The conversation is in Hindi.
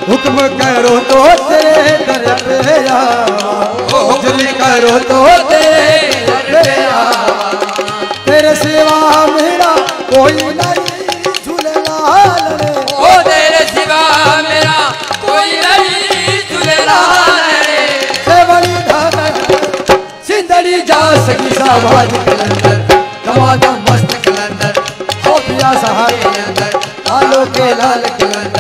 हुक्म करो तो तेरे दर पे आवा, हुक्म करो तो तेरे दर पे आवा, तेरे सिवा मेरा कोई नहीं झूलेलाल रे, ओ तेरे सिवा मेरा कोई नहीं झूलेलाल रे, सेवड़ी धार सिंधड़ी जा सकी सावाज कलंदर, कमादा मस्त कलंदर, सोफिया सहाय कलंदर, आलो के लाल कलंदर।